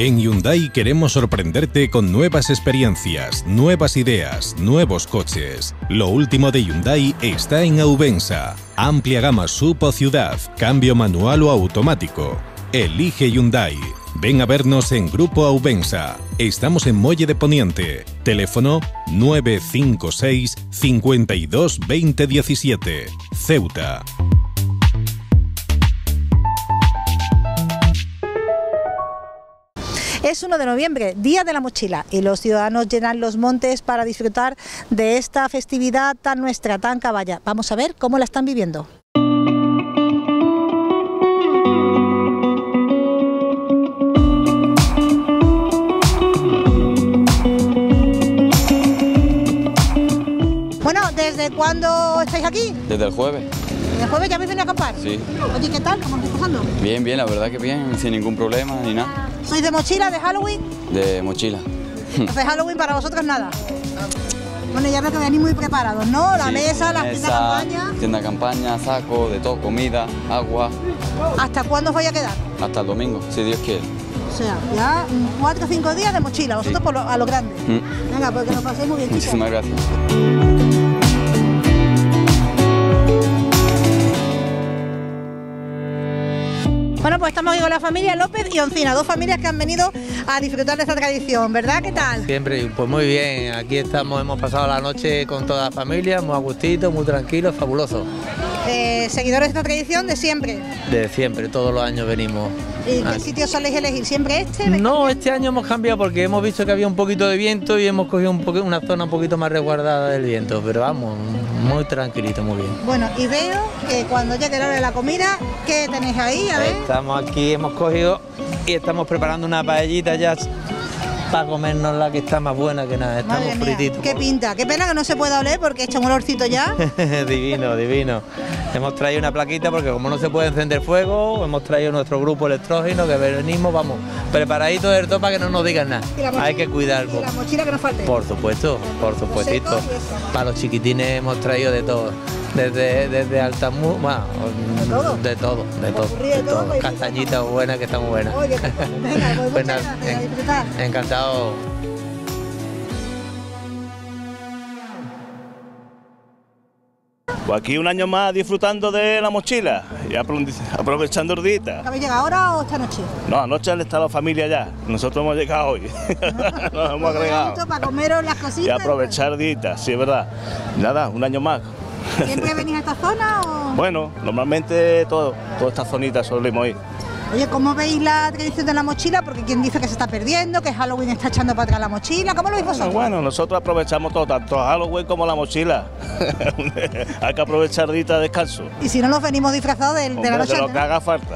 En Hyundai queremos sorprenderte con nuevas experiencias, nuevas ideas, nuevos coches. Lo último de Hyundai está en Aubensa. Amplia gama SUV o ciudad, cambio manual o automático. Elige Hyundai. Ven a vernos en Grupo Aubensa. Estamos en Muelle de Poniente. Teléfono 956 52 20 17. Ceuta. Es 1 de noviembre, Día de la Mochila, y los ciudadanos llenan los montes para disfrutar de esta festividad tan nuestra, tan caballa. Vamos a ver cómo la están viviendo. Bueno, ¿desde cuándo estáis aquí? Desde el jueves. ¿El jueves ya habéis venido a acampar? Sí. Oye, ¿qué tal? ¿Cómo estáis pasando? Bien, bien, la verdad que bien, sin ningún problema ni nada. ¿Sois de mochila, de Halloween? De mochila. Entonces Halloween para vosotros nada. Bueno, ya veo que venís muy preparados, ¿no? La Sí, mesa, las tiendas de campaña. Tienda de campaña, saco, de todo, comida, agua. ¿Hasta cuándo os vais a quedar? Hasta el domingo, si Dios quiere. O sea, ya 4 o 5 días de mochila, vosotros Sí. a lo grande. Venga, pues que nos paséis muy bien, chicos. Muchísimas gracias. Bueno, pues estamos aquí con la familia López y Oncina, dos familias que han venido a disfrutar de esta tradición, ¿verdad? ¿Qué tal? Siempre, pues muy bien, aquí estamos, hemos pasado la noche con toda la familia, muy a gustito, muy tranquilo, fabuloso. Seguidores de esta tradición de siempre. De siempre, todos los años venimos. ¿Y qué sitio soléis elegir? ¿Siempre este? No, este año hemos cambiado porque hemos visto que había un poquito de viento y hemos cogido una zona un poquito más resguardada del viento, pero vamos, muy tranquilito, muy bien. Bueno, y veo que cuando llegue la hora de la comida, ¿qué tenéis ahí? A ver. Estamos aquí, hemos cogido y estamos preparando una paellita ya para comernos la que está más buena que nada, estamos Madre mía, frititos. qué pinta, qué pena que no se pueda oler porque echa un olorcito ya. Divino, divino. Hemos traído una plaquita porque como no se puede encender fuego, hemos traído nuestro grupo electrógeno que venimos, vamos, preparaditos del todo para que no nos digan nada. Hay que cuidarlo. Y la mochila que nos falte. Por supuesto, por supuestito. Para los chiquitines hemos traído de todo. Desde altamur, bueno, de todo. Castañitas buenas que están buenas. Oye, venga, pues Pues muchas nada, gracias, a disfrutar. encantado. Pues aquí un año más disfrutando de la mochila y aprovechando el día. ¿Habéis llegado ahora o esta noche? No, anoche está la familia ya, nosotros hemos llegado hoy, nos hemos agregado. Para comeros las cositas. Y aprovechar dita, sí es verdad. Nada, un año más. ¿Siempre venís a esta zona o...? Bueno, normalmente toda esta zonita solemos ir. Oye, ¿cómo veis la tradición de la mochila? Porque quien dice que se está perdiendo, que Halloween está echando para atrás la mochila. ¿Cómo lo veis vosotros? Bueno, nosotros aprovechamos todo, tanto Halloween como la mochila. Hay que aprovechar dita de descanso. Y si no nos venimos disfrazados de la noche de lo antes, que ¿no? haga falta.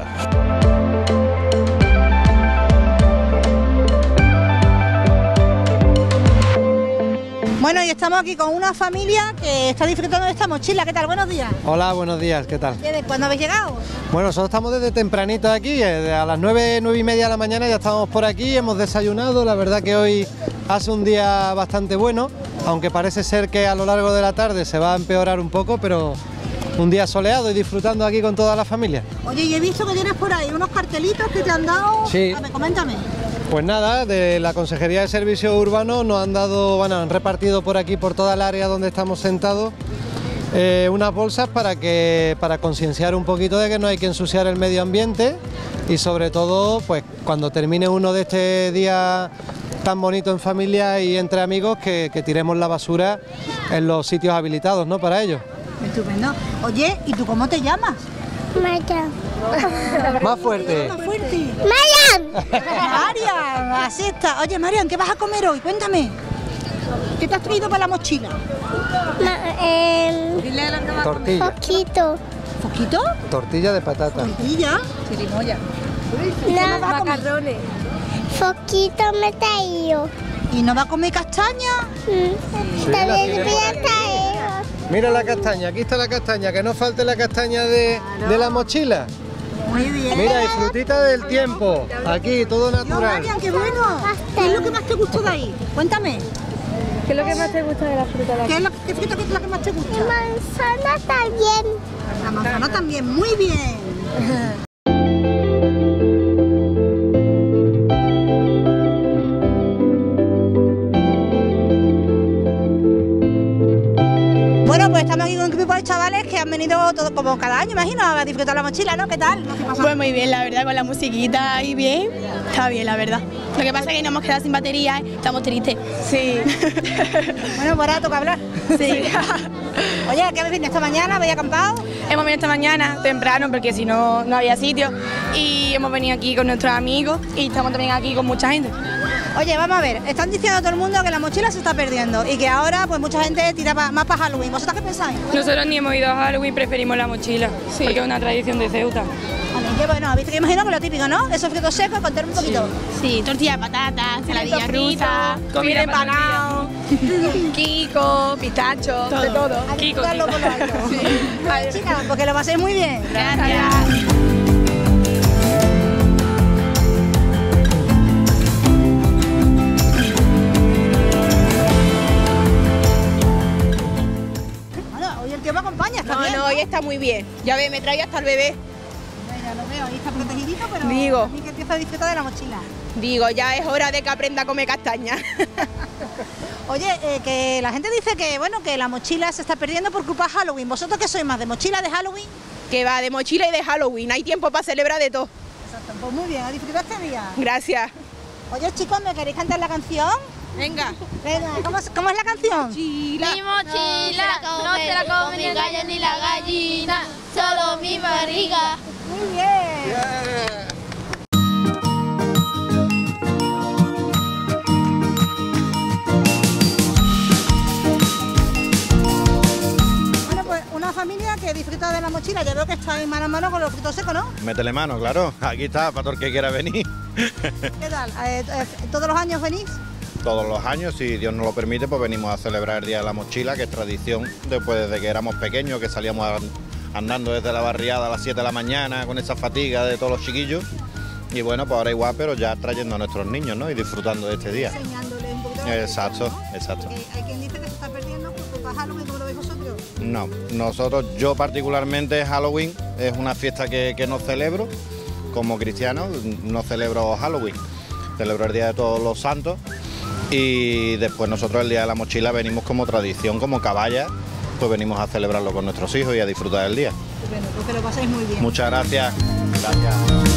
Bueno, y estamos aquí con una familia que está disfrutando de esta mochila. ¿Qué tal? Buenos días. Hola, buenos días, ¿qué tal? ¿De cuándo habéis llegado? Bueno, nosotros estamos desde tempranito aquí, a las 9:30 de la mañana ya estamos por aquí, hemos desayunado, la verdad que hoy hace un día bastante bueno, aunque parece ser que a lo largo de la tarde se va a empeorar un poco, pero un día soleado y disfrutando aquí con toda la familia. Oye, y he visto que tienes por ahí unos cartelitos que te han dado. Sí. A ver, coméntame. Pues nada, de la Consejería de Servicios Urbanos nos han dado, bueno, han repartido por aquí, por toda el área donde estamos sentados, unas bolsas para concienciar un poquito de que no hay que ensuciar el medio ambiente y sobre todo, pues cuando termine uno de este día tan bonito en familia y entre amigos, que tiremos la basura en los sitios habilitados, ¿no?, para ello. Estupendo. Oye, ¿y tú cómo te llamas? Marian. Más fuerte. Más fuerte. Marian. Marian, así está. Oye, Marian, ¿qué vas a comer hoy? Cuéntame. ¿Qué te has traído para la mochila? Tortilla. Poquito. ¿Foquito? Tortilla de patata. ¿Tortilla? Chirimoya. ¿Qué más vas a comer? Poquito me he traído. ¿Y no va a comer castaña? También voy a traer. Mira la castaña, aquí está la castaña, que no falte la castaña de la mochila. Muy bien. Mira, y frutita del tiempo, aquí, todo No, natural. Marian, qué bueno. ¿Qué es lo que más te gustó de ahí? Cuéntame. ¿Qué es lo que más te gusta de la fruta de aquí? ¿Qué fruta es la que más te gusta? Manzana también. La manzana también, muy bien. estamos aquí con un grupo de chavales que han venido todo, como cada año, imagino, a disfrutar la mochila, ¿no? ¿Qué tal? Pues muy bien, la verdad, con la musiquita y bien, está bien, la verdad. Lo que pasa es que nos hemos quedado sin batería, estamos tristes. Sí. Bueno, pues ahora toca hablar. Sí. Oye, ¿qué habéis venido esta mañana? ¿Habéis acampado? Hemos venido esta mañana temprano porque si no, no había sitio y hemos venido aquí con nuestros amigos y estamos también aquí con mucha gente. Oye, vamos a ver, están diciendo a todo el mundo que la mochila se está perdiendo y que ahora pues mucha gente tira más para Halloween. ¿Vosotros qué pensáis? Nosotros ni hemos ido a Halloween, preferimos la mochila, porque es una tradición de Ceuta. Qué bueno, ¿viste? Que imagino que lo típico, ¿no? Esos frutos secos, contarme un poquito. Sí, tortilla de patata, ensaladilla rusa, comida empanado, Kiko, pistacho, de todo. Hay que disfrutarlo por lo alto. A ver, chicas, porque lo paséis muy bien. Gracias. Bueno, hoy el tío me acompaña, está bien. No, hoy está muy bien. Ya ve, me trae hasta el bebé. Ya lo veo, ahí está protegidito, pero Digo. a mí que empieza a disfrutar de la mochila. Digo, ya es hora de que aprenda a comer castaña. Oye, que la gente dice que, bueno, que la mochila se está perdiendo por culpa de Halloween. ¿Vosotros qué sois más, de mochila, de Halloween? Que va de mochila y de Halloween, hay tiempo para celebrar de todo. Exacto, pues muy bien, a disfrutar este día. Gracias. Oye, chicos, ¿me queréis cantar la canción? Venga. Venga, ¿cómo es la canción? Mi mochila no se la come ni el gallo ni la gallina, solo mi barriga. Muy bien. Bueno, pues una familia que disfruta de la mochila. Ya veo que estáis mano a mano con los frutos secos, ¿no? Métele mano, claro. Aquí está, para todo el que quiera venir. ¿Qué tal? ¿Todos los años venís? Todos los años, si Dios nos lo permite, pues venimos a celebrar el Día de la Mochila, que es tradición después desde que éramos pequeños, que salíamos andando desde la barriada a las 7 de la mañana con esa fatiga de todos los chiquillos. Y bueno, pues ahora igual, pero ya trayendo a nuestros niños, ¿no? Y disfrutando de este día. Enseñándoles un poquito. Exacto, exacto. Hay quien dice que se está perdiendo por culpa de Halloween, ¿cómo lo veis vosotros? No, yo particularmente Halloween es una fiesta que no celebro. Como cristiano no celebro Halloween, celebro el Día de Todos los Santos. Y después nosotros el Día de la Mochila venimos como tradición, como caballa, pues venimos a celebrarlo con nuestros hijos y a disfrutar del día. Bueno, pues que lo paséis muy bien. Muchas gracias. Gracias.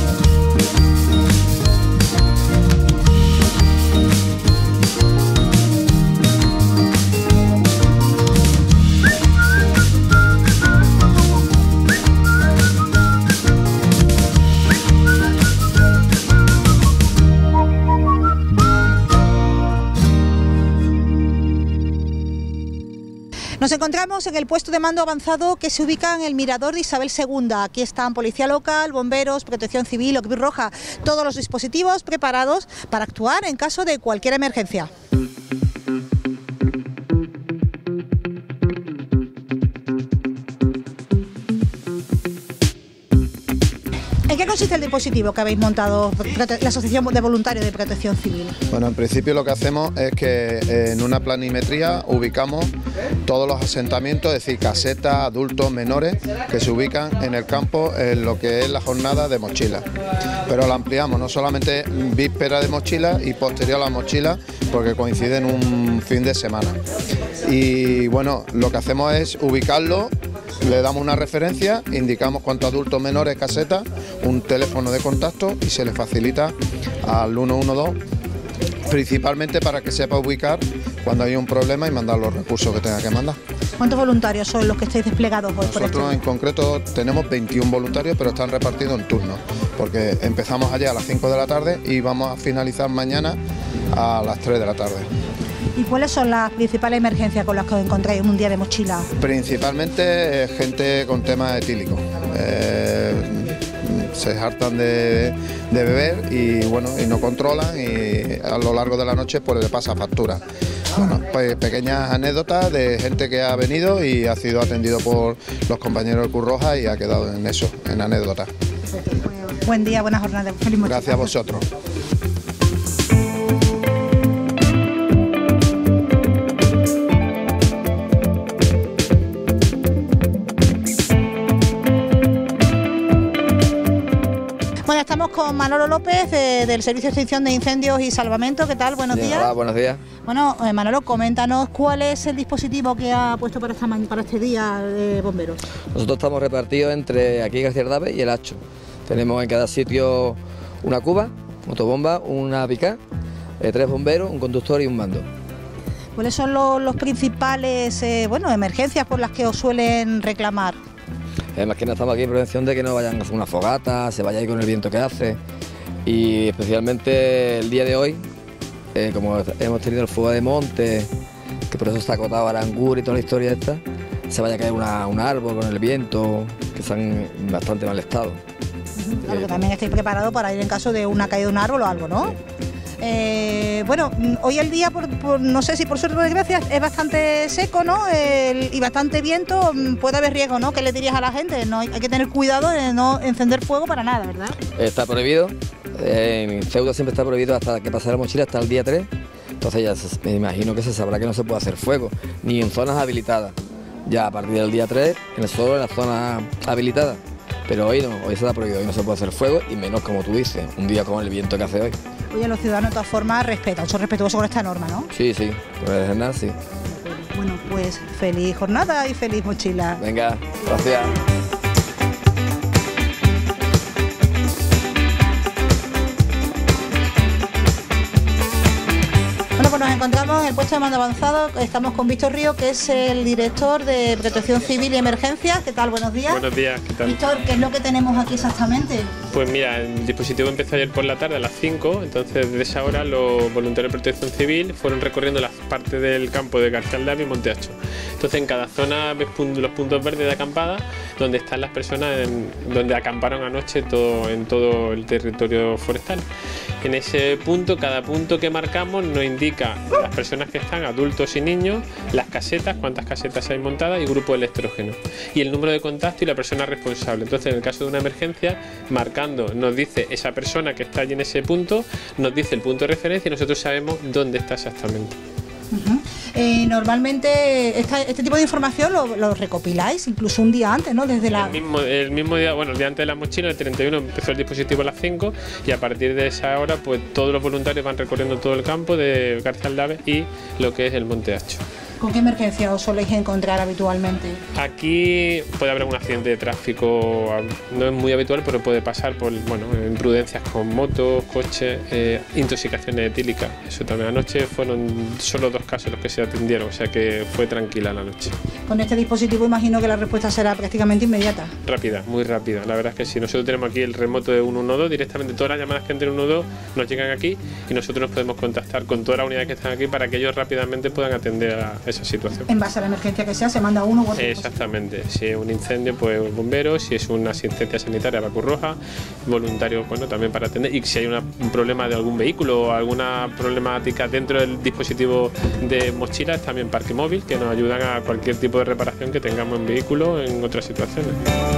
Nos encontramos en el puesto de mando avanzado que se ubica en el Mirador de Isabel II. Aquí están Policía Local, Bomberos, Protección Civil o Cruz Roja, todos los dispositivos preparados para actuar en caso de cualquier emergencia. ¿En qué consiste el dispositivo que habéis montado la Asociación de Voluntarios de Protección Civil? Bueno, en principio lo que hacemos es que en una planimetría ubicamos todos los asentamientos, es decir, casetas, adultos, menores, que se ubican en el campo en lo que es la jornada de mochila. Pero la ampliamos, no solamente víspera de mochila y posterior a la mochila, porque coincide en un fin de semana. Y bueno, lo que hacemos es ubicarlo, le damos una referencia, indicamos cuántos adultos menores casetas, un teléfono de contacto y se le facilita al 112, principalmente para que sepa ubicar cuando hay un problema y mandar los recursos que tenga que mandar. ¿Cuántos voluntarios son los que estáis desplegados hoy? Nosotros en concreto tenemos 21 voluntarios, pero están repartidos en turnos, porque empezamos allá a las 5 de la tarde y vamos a finalizar mañana a las 3 de la tarde. ¿Y cuáles son las principales emergencias con las que os encontráis en un día de mochila? Principalmente gente con temas etílicos. Se hartan de beber y bueno, y no controlan y a lo largo de la noche pues le pasa factura. Bueno, pues pequeñas anécdotas de gente que ha venido y ha sido atendido por los compañeros de Cruz Roja y ha quedado en eso, en anécdotas. Buen día, buena jornada. Feliz mochila. Gracias a vosotros. Bueno, estamos estamos con Manolo López del Servicio de Extinción de Incendios y Salvamento. ¿Qué tal? Buenos días. Hola, buenos días. Bueno, Manolo, coméntanos cuál es el dispositivo que ha puesto para este día de bomberos. Nosotros estamos repartidos entre aquí García Ardave y el Hacho. Tenemos en cada sitio una cuba, motobomba, una pica, 3 bomberos, un conductor y un mando. ¿Cuáles son los principales emergencias por las que os suelen reclamar? Más que nada estamos aquí en prevención de que no vayan a hacer una fogata, se vaya ahí con el viento que hace. Y especialmente el día de hoy, como hemos tenido el fuego de monte, que por eso está acotado Arangur y toda la historia esta, se vaya a caer un árbol con el viento, que están en bastante mal estado. Claro, que también estéis preparados para ir en caso de una caída de un árbol o algo, ¿no? Hoy el día, no sé si por suerte o desgracia, es bastante seco, ¿no? Y bastante viento, puede haber riesgo, ¿no? ¿Qué le dirías a la gente? No, hay que tener cuidado de no encender fuego para nada, ¿verdad? Está prohibido, en Ceuta siempre está prohibido hasta que pase la mochila, hasta el día 3, entonces ya me imagino que se sabrá que no se puede hacer fuego, ni en zonas habilitadas, ya a partir del día 3, solo en las zonas habilitadas. Pero hoy no, hoy se está prohibido, hoy no se puede hacer fuego y menos como tú dices, un día con el viento que hace hoy. Oye, los ciudadanos de todas formas respetan, son respetuosos con esta norma, ¿no? Sí, pues nada, sí. Bueno, pues feliz jornada y feliz mochila. Venga, gracias. Bueno, pues nos encontramos en el puesto de mando avanzado, estamos con Víctor Río, que es el director de Protección Civil y Emergencias. ¿Qué tal? Buenos días. Buenos días, ¿qué tal? Víctor, ¿qué es lo que tenemos aquí exactamente? Pues mira, el dispositivo empezó ayer por la tarde a las 5, entonces desde esa hora los voluntarios de Protección Civil fueron recorriendo las partes del campo de García Ardave y Monte Hacho. Entonces en cada zona ves los puntos verdes de acampada, donde están las personas donde acamparon anoche en todo el territorio forestal. En ese punto, cada punto que marcamos nos indica las personas que están, adultos y niños, las casetas, cuántas casetas hay montadas y grupo de electrógeno. Y el número de contacto y la persona responsable. Entonces en el caso de una emergencia, marcando nos dice esa persona que está allí en ese punto, nos dice el punto de referencia y nosotros sabemos dónde está exactamente. Normalmente este tipo de información lo recopiláis incluso un día antes, ¿no? Desde el mismo día, bueno, el día antes de la mochila, el 31 empezó el dispositivo a las 5 y a partir de esa hora pues todos los voluntarios van recorriendo todo el campo de García Ardave y lo que es el Monte Hacho. ¿Con qué emergencia os soléis encontrar habitualmente? Aquí puede haber un accidente de tráfico, no es muy habitual, pero puede pasar por imprudencias con motos, coches, intoxicaciones etílicas. Eso también. Anoche fueron solo 2 casos los que se atendieron, o sea que fue tranquila la noche. Con este dispositivo imagino que la respuesta será prácticamente inmediata. Rápida, muy rápida. La verdad es que sí. Nosotros tenemos aquí el remoto de 112, directamente todas las llamadas que entren 112 nos llegan aquí y nosotros nos podemos contactar con todas las unidades que están aquí para que ellos rápidamente puedan atender a esa situación. En base a la emergencia que sea, se manda uno u otro. Exactamente. Si es un incendio, pues bomberos. Si es una asistencia sanitaria, Cruz Roja. Voluntarios, también para atender. Y si hay un problema de algún vehículo o alguna problemática dentro del dispositivo de mochilas, también parque móvil, que nos ayudan a cualquier tipo de reparación que tengamos en vehículo en otras situaciones.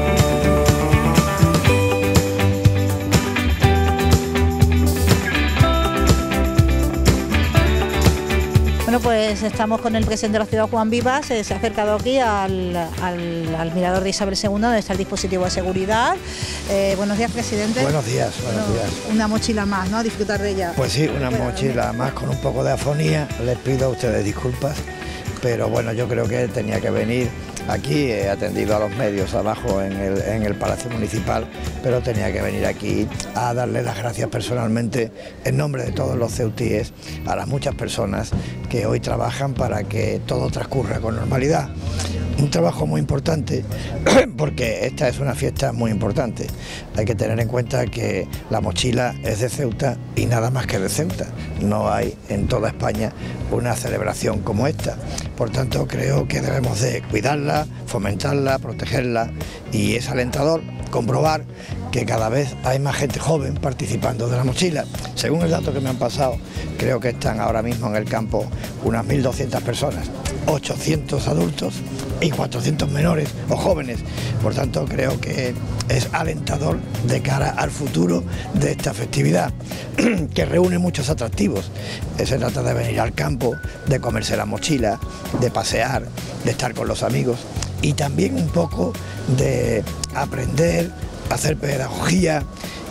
Bueno, pues estamos con el presidente de la ciudad, Juan Vivas, se ha acercado aquí al mirador de Isabel II, donde está el dispositivo de seguridad. Buenos días, presidente. Buenos días, buenos días. Una mochila más, ¿no? A disfrutar de ella. Pues sí, una mochila más con un poco de afonía. Les pido a ustedes disculpas, pero bueno, yo creo que tenía que venir aquí. He atendido a los medios abajo en el Palacio Municipal, pero tenía que venir aquí a darle las gracias personalmente en nombre de todos los ceutíes a las muchas personas que hoy trabajan para que todo transcurra con normalidad. Un trabajo muy importante porque esta es una fiesta muy importante. Hay que tener en cuenta que la mochila es de Ceuta y nada más que de Ceuta. No hay en toda España una celebración como esta. Por tanto, creo que debemos de cuidarla, fomentarla, protegerla, y es alentador comprobar que cada vez hay más gente joven participando de la mochila. Según el dato que me han pasado, creo que están ahora mismo en el campo unas 1.200 personas, 800 adultos y 400 menores o jóvenes. Por tanto, creo que es alentador de cara al futuro de esta festividad, que reúne muchos atractivos. Se trata de venir al campo, de comerse la mochila, de pasear, de estar con los amigos y también un poco de aprender, hacer pedagogía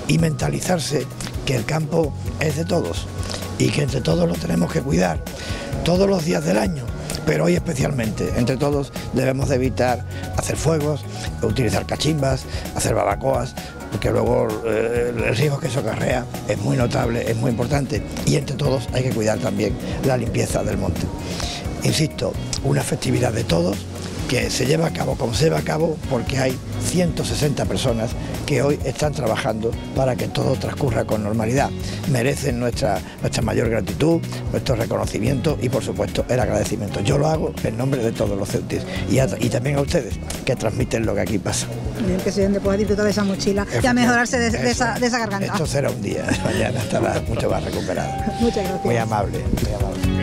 y mentalizarse que el campo es de todos y que entre todos lo tenemos que cuidar todos los días del año, pero hoy especialmente. Entre todos debemos de evitar hacer fuegos, utilizar cachimbas, hacer barbacoas, porque luego el riesgo que eso acarrea es muy notable, es muy importante, y entre todos hay que cuidar también la limpieza del monte. Insisto, una festividad de todos que se lleva a cabo como se lleva a cabo porque hay 160 personas que hoy están trabajando para que todo transcurra con normalidad. Merecen nuestra mayor gratitud, nuestro reconocimiento y por supuesto el agradecimiento. Yo lo hago en nombre de todos los ceutíes y también a ustedes que transmiten lo que aquí pasa. Bien, presidente, pueda disfrutar de esa mochila y a mejorarse de esa garganta. Esto será un día, mañana estará mucho más recuperada. Muchas gracias. Muy amable, muy amable.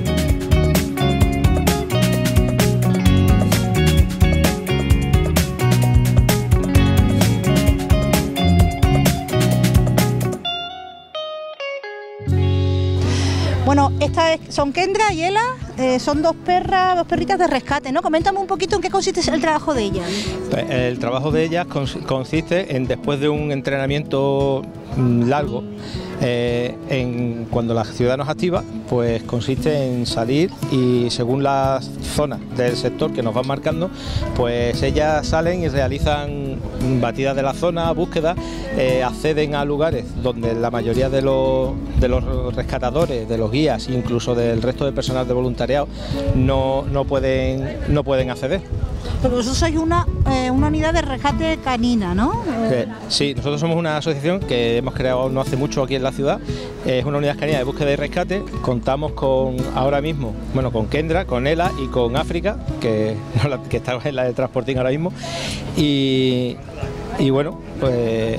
Bueno, estas son Kendra y Ela, son dos perritas de rescate, ¿no? Coméntame un poquito en qué consiste el trabajo de ellas. El trabajo de ellas consiste en, después de un entrenamiento largo, cuando la ciudad nos activa, pues consiste en salir y según las zonas del sector que nos van marcando, pues ellas salen y realizan batidas de la zona, búsquedas, acceden a lugares donde la mayoría de los rescatadores, de los guías, incluso del resto de personal de voluntariado, no pueden acceder. Pero vosotros sois una unidad de rescate canina, ¿no? Sí, nosotros somos una asociación que hemos creado no hace mucho aquí en la ciudad. Es una unidad canina de búsqueda y rescate. Contamos ahora mismo, con Kendra, con Ela y con África, que está en la de Transporting ahora mismo. Y bueno, pues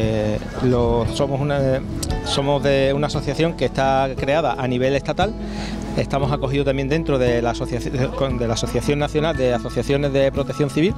somos de una asociación que está creada a nivel estatal. Estamos acogidos también dentro de la Asociación Nacional de Asociaciones de Protección Civil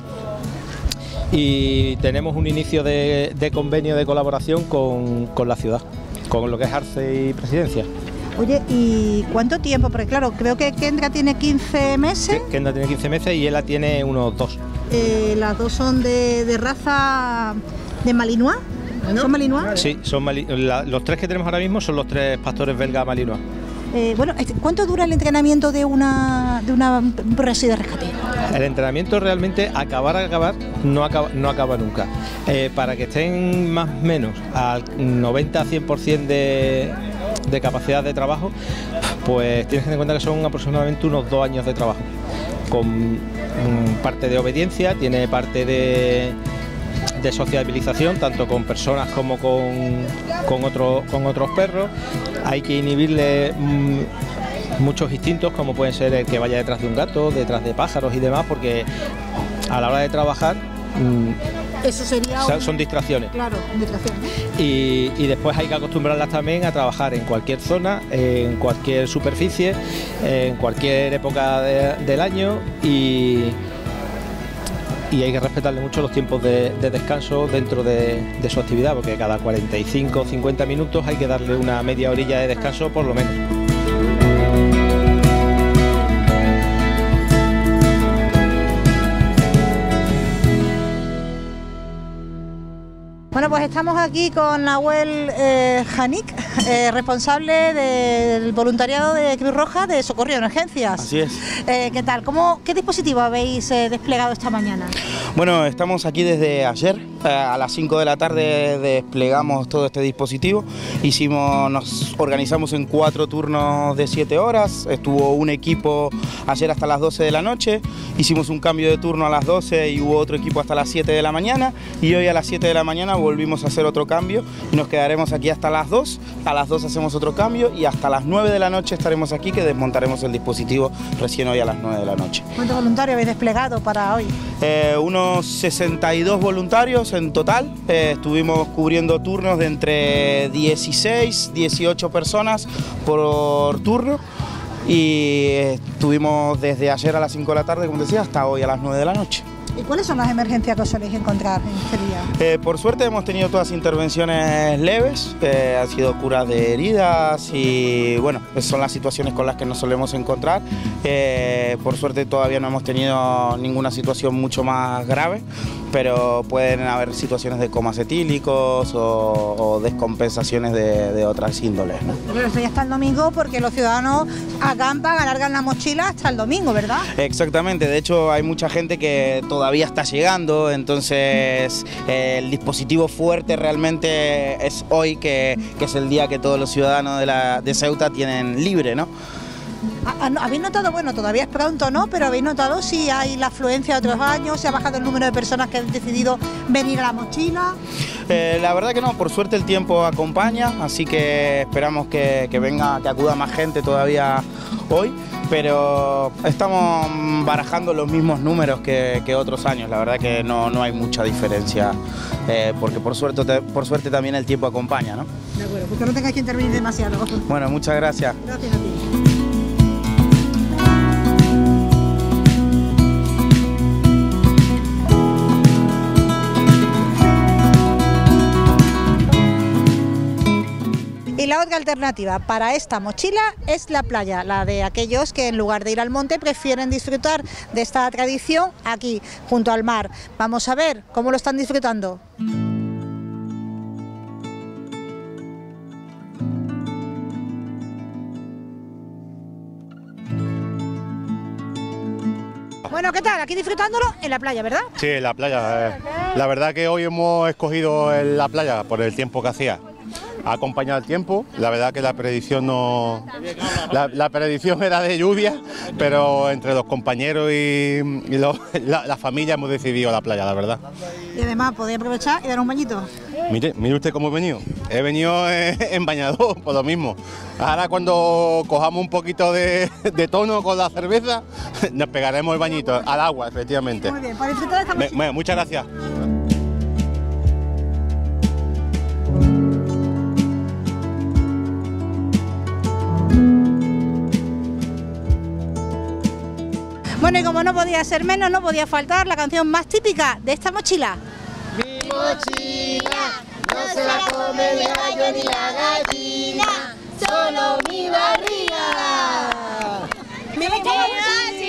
y tenemos un inicio de convenio de colaboración con la ciudad, con lo que es Arce y Presidencia. Oye, ¿y cuánto tiempo? Porque claro, creo que Kendra tiene 15 meses. Sí, Kendra tiene 15 meses y Ela tiene unos 2. Las dos son de raza de Malinois, ¿no? ¿Son Malinois? Sí, los tres que tenemos ahora mismo son los 3 pastores belga Malinois. Bueno, ¿cuánto dura el entrenamiento de un proceso de rescate? El entrenamiento realmente acabar no acaba nunca. Para que estén más o menos al 90-100% de capacidad de trabajo, pues tienes que tener en cuenta que son aproximadamente unos 2 años de trabajo, con parte de obediencia, tiene parte de sociabilización, tanto con personas como con otros perros. Hay que inhibirle muchos instintos, como pueden ser el que vaya detrás de un gato, detrás de pájaros y demás, porque a la hora de trabajar eso sería son distracciones. Claro, distracciones. Y después hay que acostumbrarlas también a trabajar en cualquier zona, en cualquier superficie, en cualquier época del año y hay que respetarle mucho los tiempos de descanso dentro de su actividad, porque cada 45 o 50 minutos hay que darle una media horilla de descanso por lo menos. Bueno, pues estamos aquí con Nahuel Janik, responsable del voluntariado de Cruz Roja de Socorro y Emergencias. Así es. ¿Qué tal? ¿Qué dispositivo habéis desplegado esta mañana? Bueno, estamos aquí desde ayer, a las 5 de la tarde desplegamos todo este dispositivo. Nos organizamos en 4 turnos de 7 horas, estuvo un equipo ayer hasta las 12 de la noche, hicimos un cambio de turno a las 12 y hubo otro equipo hasta las 7 de la mañana y hoy a las 7 de la mañana volvimos a hacer otro cambio y nos quedaremos aquí hasta las 2, a las 2 hacemos otro cambio y hasta las 9 de la noche estaremos aquí, que desmontaremos el dispositivo recién hoy a las 9 de la noche. ¿Cuántos voluntarios habéis desplegado para hoy? Unos 62 voluntarios en total, estuvimos cubriendo turnos de entre 16, 18 personas por turno y estuvimos desde ayer a las 5 de la tarde, como decía, hasta hoy a las 9 de la noche. ¿Y cuáles son las emergencias que os soléis encontrar en este día? Por suerte hemos tenido todas intervenciones leves, han sido curas de heridas y bueno, son las situaciones con las que nos solemos encontrar. Por suerte todavía no hemos tenido ninguna situación mucho más grave, pero pueden haber situaciones de comas etílicos o descompensaciones de otras índoles, ¿no? Pero esto ya está el domingo porque los ciudadanos acampan, alargan la mochila hasta el domingo, ¿verdad? Exactamente, de hecho hay mucha gente que todavía está llegando, entonces el dispositivo fuerte realmente es hoy, que es el día que todos los ciudadanos de Ceuta tienen libre, ¿no? ¿Habéis notado, bueno, todavía es pronto, ¿no? Pero habéis notado si hay la afluencia de otros años, si ha bajado el número de personas que han decidido venir a la mochila? La verdad que no, por suerte el tiempo acompaña, así que esperamos que acuda más gente todavía hoy, pero estamos barajando los mismos números que otros años, la verdad que no hay mucha diferencia, porque por suerte también el tiempo acompaña, ¿no? De acuerdo, porque no tengáis que intervenir demasiado. Bueno, muchas gracias. Gracias a ti. Y la otra alternativa para esta mochila es la playa, la de aquellos que en lugar de ir al monte prefieren disfrutar de esta tradición aquí, junto al mar. Vamos a ver cómo lo están disfrutando. Bueno, ¿qué tal? Aquí disfrutándolo en la playa, ¿verdad? Sí, en la playa. La verdad que hoy hemos escogido la playa por el tiempo que hacía. Ha acompañado el tiempo, la verdad que la predicción no... La predicción era de lluvia, pero entre los compañeros y la familia hemos decidido la playa, la verdad. Y además podéis aprovechar y dar un bañito. Mire usted cómo he venido. He venido en bañador, por lo mismo. Ahora cuando cojamos un poquito de tono con la cerveza, nos pegaremos el bañito al agua, efectivamente. Muy bien, para disfrutar de esta mochila. Bueno, muchas gracias. Bueno, y como no podía ser menos, no podía faltar la canción más típica de esta mochila. Mi mochila no se la come el gallo ni la gallina, solo mi barriga. Mi mochila